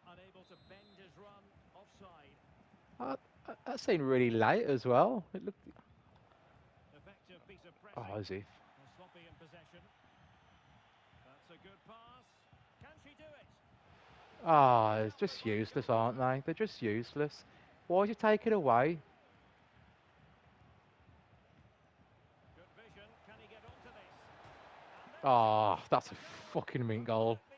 unable to bend his run offside. Uh, that seemed really late as well. It looked. Effective piece of Oh, pressing. as if. Well, sloppy in possession. That's a good pass. Can she do it? Ah, He's it's out with just one to go useless, aren't forward. they? They're just useless. Why would you take it away? Good vision. Can he get onto this? And there's the Ah, finish. that's a A goal. fucking mint But will goal. it be